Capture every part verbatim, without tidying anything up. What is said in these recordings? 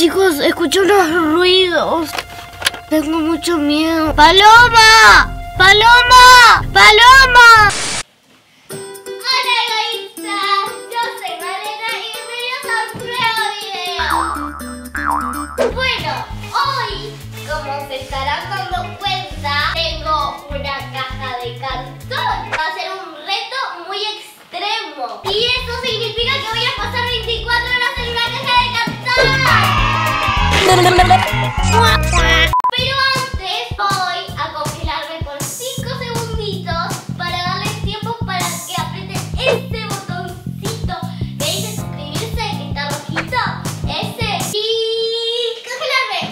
chicos, escucho unos ruidos. Tengo mucho miedo. ¡Paloma! ¡Paloma! ¡Paloma! Hola egoístas, yo soy Malena y bienvenidos a un nuevo video. Bueno, hoy, como se estarán dando cuenta, tengo una caja de cartón. Va a ser un reto muy extremo. Y eso significa que voy a pasar veinticuatro horas en una caja de cartón. Pero antes voy a congelarme por cinco segunditos para darles tiempo para que aprieten este botoncito que dice suscribirse, que está rojito, ese, y congelarme.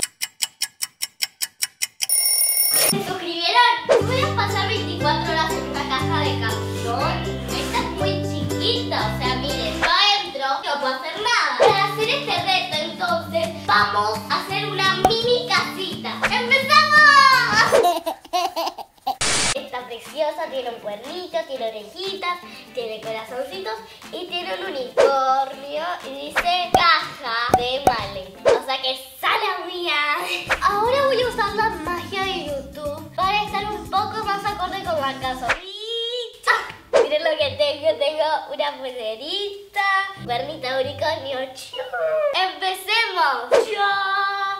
¿Se suscribieron? Voy a pasar veinticuatro horas en una caja de cartón. Esta es muy chiquita, o sea, miren, yo adentro no puedo hacer nada. Para hacer este reto, entonces, vamos a hacer una mini casita. ¡Empezamos! Está preciosa, tiene un cuernito, tiene orejitas, tiene corazoncitos y tiene un unicornio y dice caja de Male. O sea que sala mía. Ahora voy a usar la magia de YouTube para estar un poco más acorde con la casa. ¡Ah! Miren lo que tengo, tengo una pulserita, cuernita de unicornio. ¡Empecemos! ¡Chao!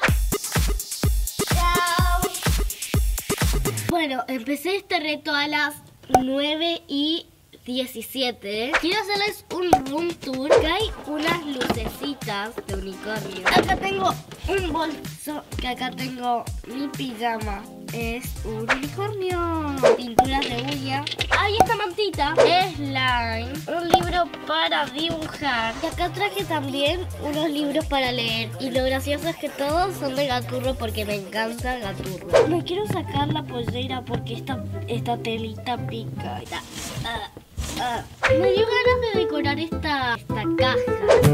Bueno, empecé este reto a las nueve y diecisiete. Quiero hacerles un room tour, que hay unas lucecitas de unicornio. Acá tengo un bolso, que acá tengo mi pijama. Es un unicornio. Pinturas de uña. Ahí esta mantita, slime, un libro para dibujar. Y acá traje también unos libros para leer. Y lo gracioso es que todos son de Gaturro porque me encanta Gaturro. Me quiero sacar la pollera porque esta, esta telita pica. Ah, ah. Me dio ganas de decorar esta, esta caja.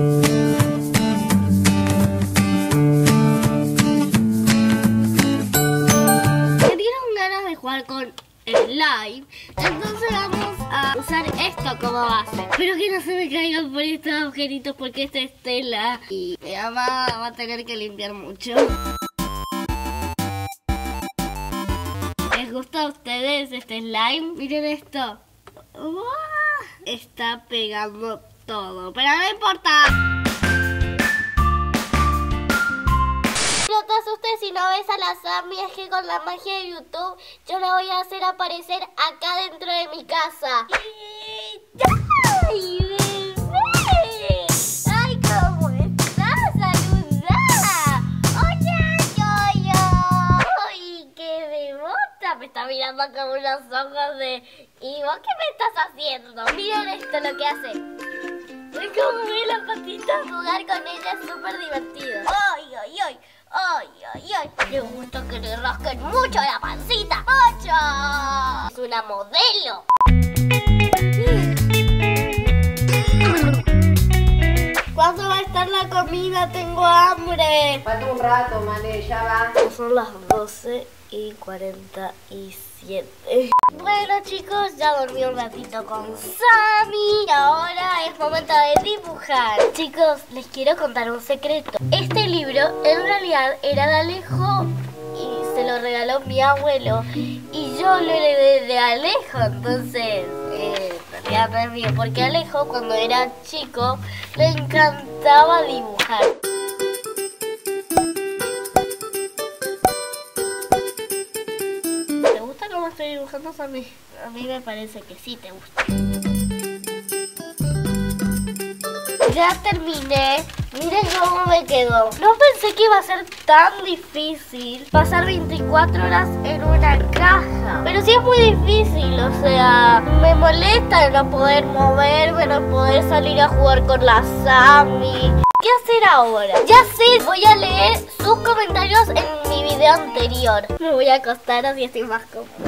Jugar con slime, entonces vamos a usar esto como base, pero que no se me caigan por estos agujeritos porque esta es tela y mi mamá va a tener que limpiar mucho. ¿Les gusta a ustedes este slime? Miren esto. ¡Wow! Está pegando todo, pero no importa. No te asustes si no ves a la Sammy, es que con la magia de YouTube yo la voy a hacer aparecer acá dentro de mi casa. ¡Ay, bebé! ¡Ay, cómo estás! ¡Saludá! ¡Hola, yo-yo! ¡Ay, qué bebota! Me está mirando con unos ojos de... ¿Y vos qué me estás haciendo? Miren esto lo que hace. ¡Ay, cómo ve la patita! Jugar con ella es súper divertido. ¡Ay, ay, ay! ¡Ay, ay, ay! Le gusta que le rasquen mucho la pancita. ¡Mucho! Es una modelo. ¿Cuándo va a estar la comida? Tengo hambre. Falta un rato, Male, ya va. Son las doce y cuarenta y siete. Bueno, chicos, ya dormí un ratito con Sammy y ahora es momento de dibujar. Chicos, les quiero contar un secreto. Este libro en realidad era de Alejo y se lo regaló mi abuelo y yo lo heredé de Alejo, entonces eh, en realidad no es mío, porque Alejo cuando era chico le encantaba dibujar. ¿Cómo estoy dibujando, Sammy? A mí me parece que sí te gusta. Ya terminé. Miren cómo me quedó. No pensé que iba a ser tan difícil pasar veinticuatro horas en una caja. Pero sí es muy difícil, o sea, me molesta no poder moverme, no poder salir a jugar con la Sammy. ¿Qué hacer ahora? Ya sé, voy a leer sus comentarios en mi video anterior. Me voy a acostar así estoy más cómoda.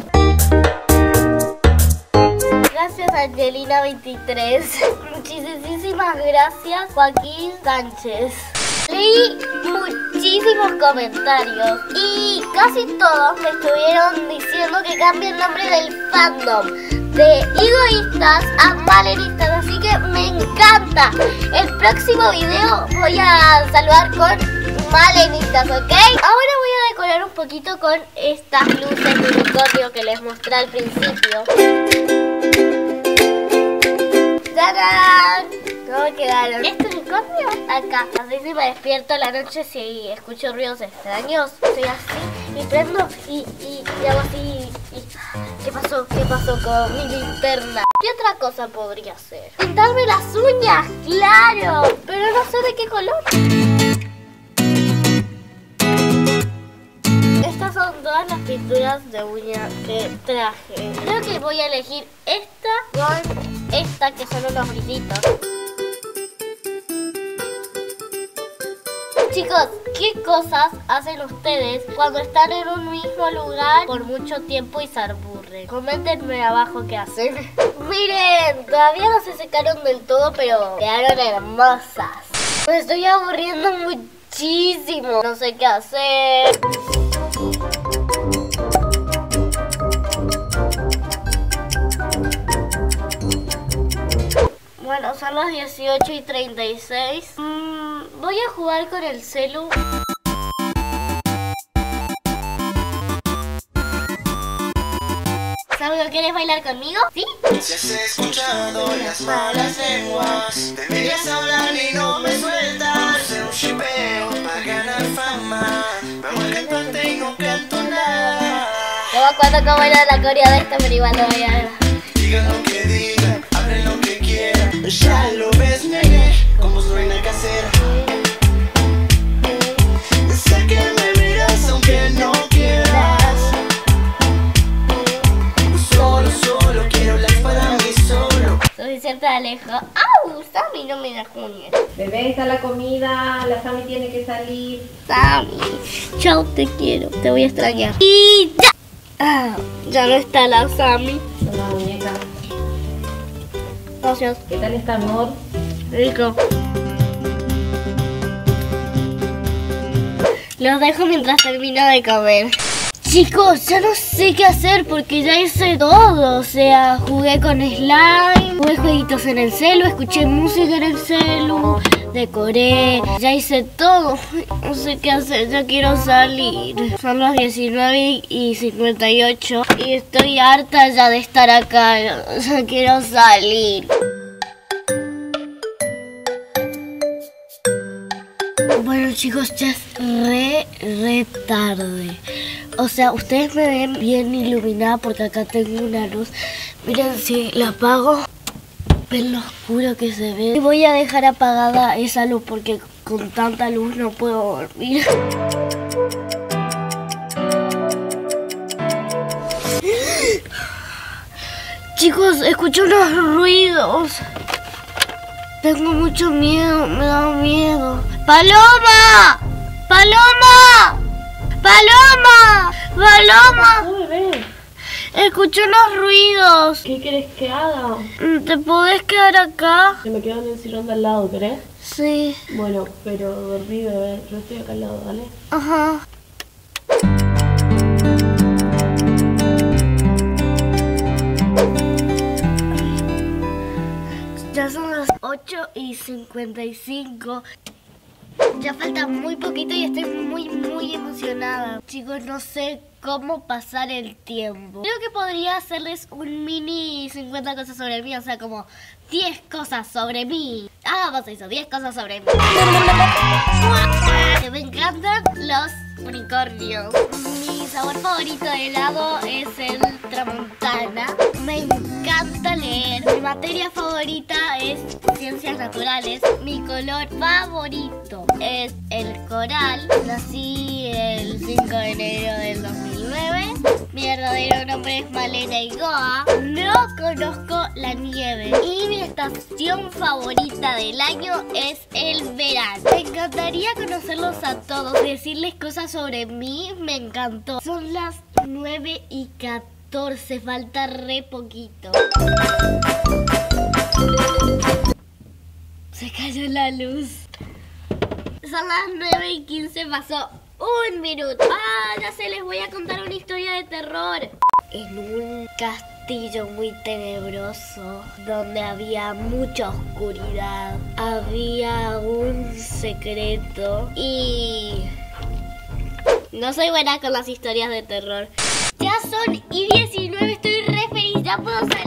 Gracias Angelina veintitrés. Muchísimas gracias Joaquín Sánchez. Leí muchísimos comentarios y casi todos me estuvieron diciendo que cambie el nombre del fandom de egoístas a malenistas, así que me encanta. El próximo video voy a saludar con malenitas, ¿ok? Ahora voy a decorar un poquito con estas luces de unicornio que les mostré al principio. ¡Tarán! ¿Cómo quedaron? ¿Este unicornio? Acá. Así si me despierto a la noche si escucho ruidos extraños. Soy así y prendo y, y, y hago así. Y, ¿qué pasó? ¿Qué pasó con mi linterna? ¿Qué otra cosa podría hacer? ¿Pintarme las uñas? ¡Claro! Pero no sé de qué color. Estas son todas las pinturas de uña que traje. Creo que voy a elegir esta con esta que son unos brillitos. Chicos, ¿qué cosas hacen ustedes cuando están en un mismo lugar por mucho tiempo y se aburren? Coméntenme abajo qué hacen. Miren, todavía no se secaron del todo, pero quedaron hermosas. Me estoy aburriendo muchísimo. No sé qué hacer. Bueno, son las dieciocho y treinta y seis. Mm, voy a jugar con el celu. ¿Sabes? ¿Quieres bailar conmigo? ¿Sí? Si has escuchado las malas lenguas, deberías hablar y no me sueltas. Hacer un shipeo para ganar fama. Vamos al cantante y no canto nada. No me acuerdo cómo era la coreo de esta, pero igual lo voy a ver. Digan lo que digan, hablen lo que quieran. Ya lo ves, nene, como su reina casera. Sé que me miras aunque no quieras. Solo, solo quiero hablar para mí solo. Suficiente Alejo. ¡Au! Sammy, no me da junio. Bebé, está la comida, la Sammy tiene que salir. Sammy, chao, te quiero. Te voy a extrañar. Y ya. Ah, ya no está la Sammy. Hola, muñeca. Gracias. ¿Qué tal está, amor? Rico. Los dejo mientras termino de comer. Chicos, ya no sé qué hacer porque ya hice todo. O sea, jugué con slime, jugué jueguitos en el celu, escuché música en el celu, decoré, ya hice todo. No sé qué hacer, ya quiero salir. Son las diecinueve y cincuenta y ocho y estoy harta ya de estar acá. Ya quiero salir. Bueno chicos, ya es re, re tarde. O sea, ustedes me ven bien iluminada porque acá tengo una luz. Miren, si la apago, ven lo oscuro que se ve. Y voy a dejar apagada esa luz porque con tanta luz no puedo dormir. Chicos, escucho unos ruidos. Tengo mucho miedo, me da miedo. ¡Paloma! ¡Paloma! ¡Paloma! ¡Paloma! Oh, bebé, Escucho unos ruidos. ¿qué querés que haga? ¿Te podés quedar acá? Se me quedo en el sillón de al lado, ¿querés? Sí. Bueno, pero dormí, bebé. Yo estoy acá al lado, ¿vale? Ajá. Ya son las ocho y cincuenta y cinco. Ya falta muy poquito y estoy muy, muy emocionada. Chicos, no sé cómo pasar el tiempo. Creo que podría hacerles un mini cincuenta cosas sobre mí. O sea, como diez cosas sobre mí. Hagamos eso, diez cosas sobre mí. Me encantan los unicornios. Mi sabor favorito de helado es el tramontana. Me encanta leer. Mi materia favorita es ciencias naturales. Mi color favorito es el coral. Nací el cinco de enero del dos mil nueve. Mi verdadero nombre es Malena Igoa. No conozco la nieve. Y mi estación favorita del año es el verano. Me encantaría conocerlos a todos. Decirles cosas sobre mí me encantó. Son las nueve y catorce. Falta re poquito. Se cayó la luz. Son las nueve y quince. Pasó un minuto. Ah, ya sé, les voy a contar una historia de terror. En un castillo muy tenebroso, donde había mucha oscuridad, había un secreto y No soy buena con las historias de terror. Ya son y diecinueve, estoy re feliz, ya puedo salir.